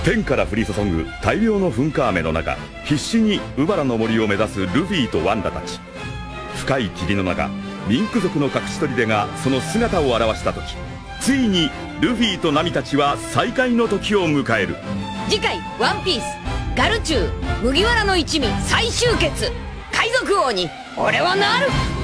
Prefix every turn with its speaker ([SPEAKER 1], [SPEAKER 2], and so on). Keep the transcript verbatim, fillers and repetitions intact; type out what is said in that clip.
[SPEAKER 1] 天から降り注ぐ大量の噴火雨の中、必死にウバラの森を目指すルフィとワンダたち。深い霧の中、ミンク族の隠し砦がその姿を現した時、ついにルフィとナミたちは再会の時を迎える。
[SPEAKER 2] 次回「ワンピースガルチュー麦わらの一味再集結、海賊王に俺はなる。